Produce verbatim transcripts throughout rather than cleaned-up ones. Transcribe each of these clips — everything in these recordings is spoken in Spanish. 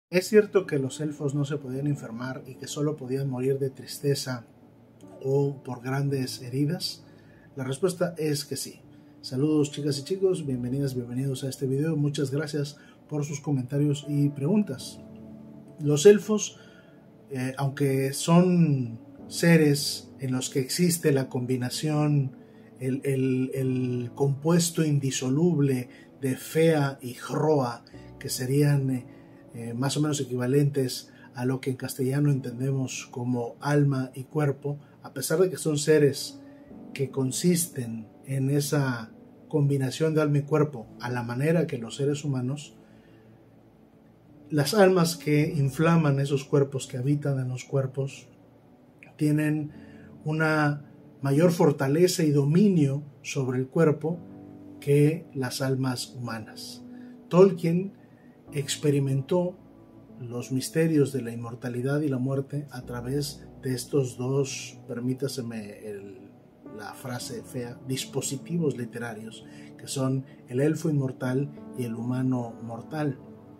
¿Es cierto que los elfos no se podían enfermar y que solo podían morir de tristeza o por grandes heridas? La respuesta es que sí. Saludos chicas y chicos, bienvenidas, bienvenidos a este video. Muchas gracias por sus comentarios y preguntas. Los elfos, eh, aunque son seres en los que existe la combinación, el, el, el compuesto indisoluble de Fea y Hroa, que serían eh, eh, más o menos equivalentes a lo que en castellano entendemos como alma y cuerpo, a pesar de que son seres que consisten en esa combinación de alma y cuerpo a la manera que los seres humanos, las almas que inflaman esos cuerpos, que habitan en los cuerpos, tienen una mayor fortaleza y dominio sobre el cuerpo que las almas humanas. Tolkien experimentó los misterios de la inmortalidad y la muerte a través de estos dos, permítaseme el, la frase fea, dispositivos literarios, que son el elfo inmortal y el humano mortal.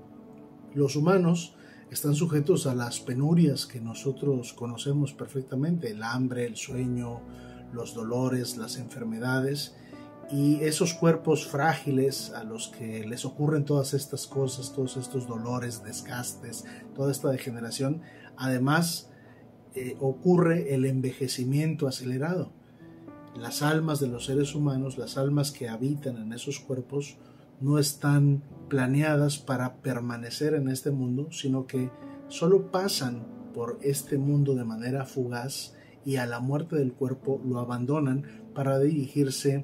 Los humanos están sujetos a las penurias que nosotros conocemos perfectamente, el hambre, el sueño, los dolores, las enfermedades, y esos cuerpos frágiles a los que les ocurren todas estas cosas, todos estos dolores, desgastes, toda esta degeneración. Además, eh, ocurre el envejecimiento acelerado. Las almas de los seres humanos, las almas que habitan en esos cuerpos, no están planeadas para permanecer en este mundo, sino que solo pasan por este mundo de manera fugaz y a la muerte del cuerpo lo abandonan para dirigirse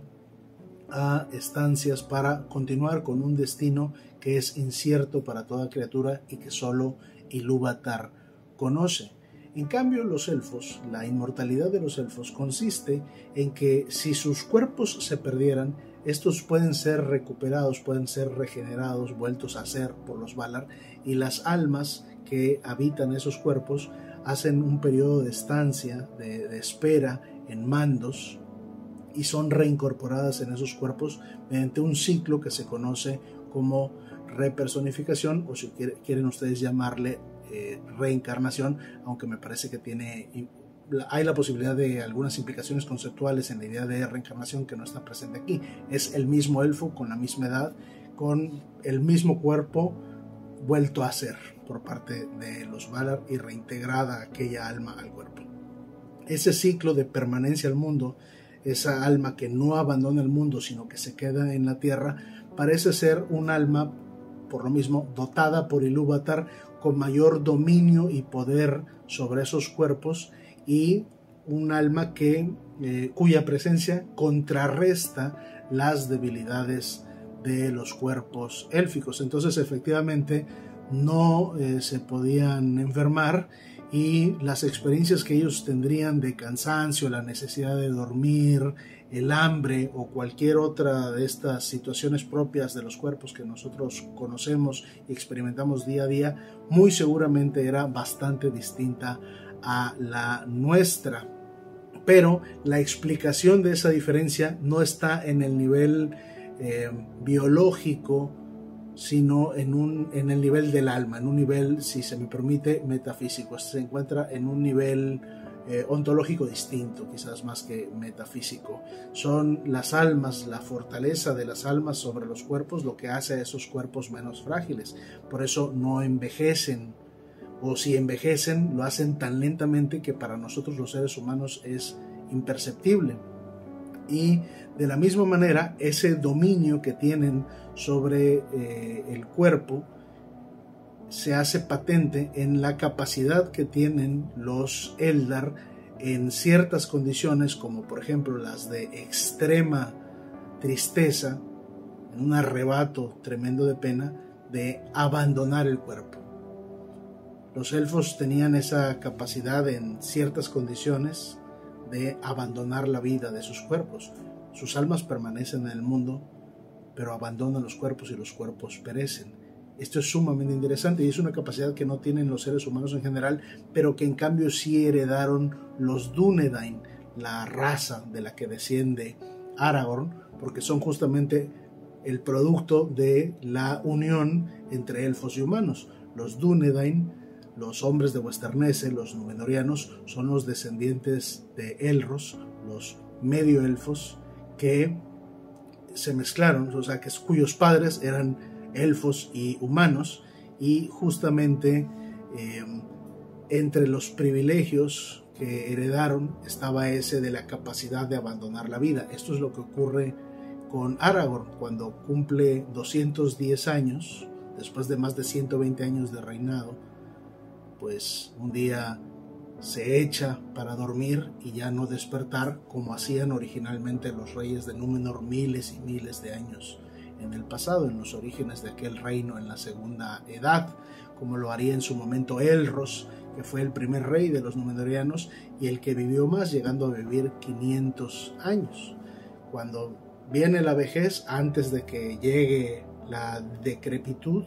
a estancias para continuar con un destino que es incierto para toda criatura y que solo Ilúvatar conoce. En cambio, los elfos, la inmortalidad de los elfos consiste en que si sus cuerpos se perdieran, estos pueden ser recuperados, pueden ser regenerados, vueltos a ser por los Valar, y las almas que habitan esos cuerpos hacen un periodo de estancia, de, de espera en mandos, y son reincorporadas en esos cuerpos mediante un ciclo que se conoce como repersonificación, o si quieren ustedes llamarle eh, reencarnación, aunque me parece que tiene, hay la posibilidad de algunas implicaciones conceptuales en la idea de reencarnación que no está presente aquí. Es el mismo elfo con la misma edad, con el mismo cuerpo vuelto a ser por parte de los Valar y reintegrada aquella alma al cuerpo. Ese ciclo de permanencia al mundo, esa alma que no abandona el mundo sino que se queda en la tierra, parece ser un alma, por lo mismo, dotada por Ilúvatar con mayor dominio y poder sobre esos cuerpos, y un alma que, eh, cuya presencia contrarresta las debilidades de los cuerpos élficos. Entonces, efectivamente, no eh, se podían enfermar, y las experiencias que ellos tendrían de cansancio, la necesidad de dormir, el hambre o cualquier otra de estas situaciones propias de los cuerpos que nosotros conocemos y experimentamos día a día, muy seguramente era bastante distinta a la nuestra. Pero la explicación de esa diferencia no está en el nivel eh, biológico, sino en, un, en el nivel del alma, en un nivel, si se me permite, metafísico. Se encuentra en un nivel eh, ontológico distinto, quizás más que metafísico. Son las almas, la fortaleza de las almas sobre los cuerpos lo que hace a esos cuerpos menos frágiles. Por eso no envejecen, o si envejecen, lo hacen tan lentamente que para nosotros los seres humanos es imperceptible. Y de la misma manera, ese dominio que tienen sobre eh, el cuerpo se hace patente en la capacidad que tienen los Eldar en ciertas condiciones, como por ejemplo las de extrema tristeza, en un arrebato tremendo de pena, de abandonar el cuerpo. Los elfos tenían esa capacidad en ciertas condiciones de abandonar la vida de sus cuerpos. Sus almas permanecen en el mundo, pero abandonan los cuerpos y los cuerpos perecen. Esto es sumamente interesante y es una capacidad que no tienen los seres humanos en general, pero que en cambio sí heredaron los Dúnedain, la raza de la que desciende Aragorn, porque son justamente el producto de la unión entre elfos y humanos. Los Dúnedain, los hombres de Westernesse, los Númenóreanos, son los descendientes de Elros, los medio elfos que se mezclaron, o sea, que cuyos padres eran elfos y humanos, y justamente eh, entre los privilegios que heredaron estaba ese de la capacidad de abandonar la vida. Esto es lo que ocurre con Aragorn cuando cumple doscientos diez años, después de más de ciento veinte años de reinado. Pues un día se echa para dormir y ya no despertar, como hacían originalmente los reyes de Númenor miles y miles de años en el pasado, en los orígenes de aquel reino en la segunda edad, como lo haría en su momento Elros, que fue el primer rey de los Númenóreanos y el que vivió más, llegando a vivir quinientos años. Cuando viene la vejez, antes de que llegue la decrepitud,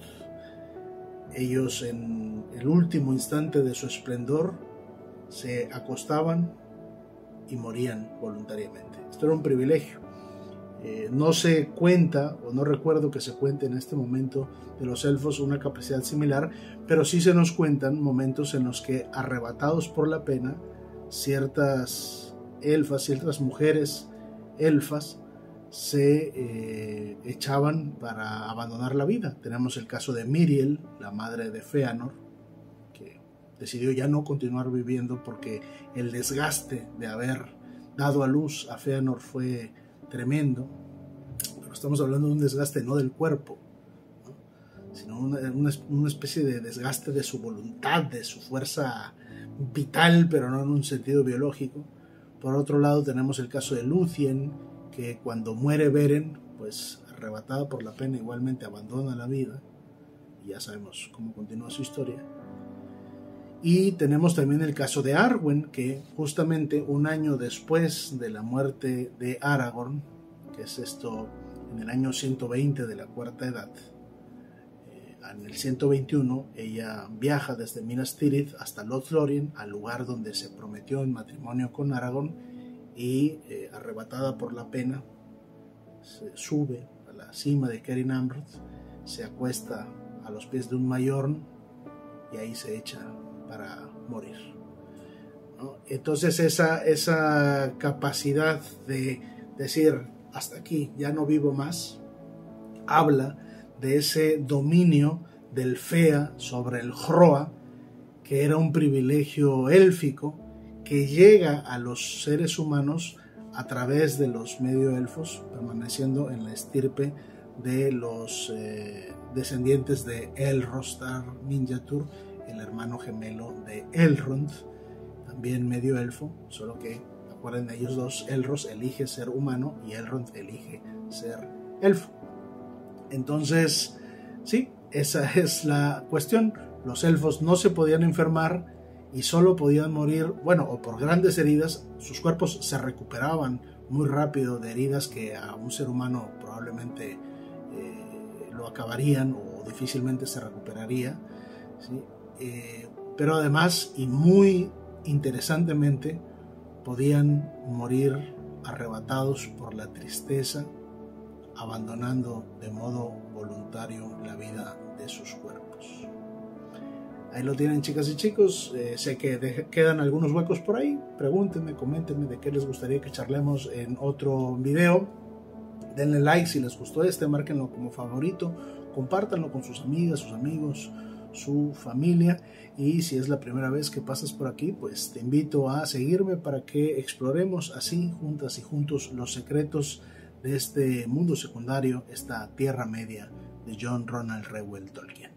ellos en el último instante de su esplendor se acostaban y morían voluntariamente. Esto era un privilegio. Eh, no se cuenta, o no recuerdo que se cuente en este momento de los elfos una capacidad similar, pero sí se nos cuentan momentos en los que, arrebatados por la pena, ciertas elfas, ciertas mujeres elfas se eh, echaban para abandonar la vida. Tenemos el caso de Miriel, la madre de Fëanor, que decidió ya no continuar viviendo porque el desgaste de haber dado a luz a Fëanor fue tremendo. Pero estamos hablando de un desgaste no del cuerpo, ¿no? Sino una, una, una especie de desgaste de su voluntad, de su fuerza vital, pero no en un sentido biológico. Por otro lado tenemos el caso de Lúthien, que cuando muere Beren, pues arrebatada por la pena, igualmente abandona la vida, y ya sabemos cómo continúa su historia. Y tenemos también el caso de Arwen, que justamente un año después de la muerte de Aragorn, que es esto en el año ciento veinte de la Cuarta Edad, eh, en el ciento veintiuno ella viaja desde Minas Tirith hasta Lothlórien, al lugar donde se prometió en matrimonio con Aragorn, y eh, arrebatada por la pena se sube a la cima de Carin Amroth, se acuesta a los pies de un Maiorn y ahí se echa para morir, ¿no? Entonces esa, esa capacidad de decir hasta aquí, ya no vivo más, habla de ese dominio del Fea sobre el Hroa, que era un privilegio élfico que llega a los seres humanos a través de los medio elfos, permaneciendo en la estirpe de los eh, descendientes de Elrostar Minyatur, el hermano gemelo de Elrond, también medio elfo, solo que, acuerden de ellos dos, Elros elige ser humano y Elrond elige ser elfo. Entonces, sí, esa es la cuestión. Los elfos no se podían enfermar y solo podían morir, bueno, o por grandes heridas. Sus cuerpos se recuperaban muy rápido de heridas que a un ser humano probablemente eh, lo acabarían o difícilmente se recuperaría, ¿sí? Eh, pero además, y muy interesantemente, podían morir arrebatados por la tristeza, abandonando de modo voluntario la vida de sus cuerpos. Ahí lo tienen, chicas y chicos. Eh, sé que de, quedan algunos huecos por ahí. Pregúntenme, coméntenme de qué les gustaría que charlemos en otro video. Denle like si les gustó este, márquenlo como favorito, compártanlo con sus amigas, sus amigos, su familia. Y si es la primera vez que pasas por aquí, pues te invito a seguirme para que exploremos así, juntas y juntos, los secretos de este mundo secundario, esta Tierra Media de John Ronald Reuel Tolkien.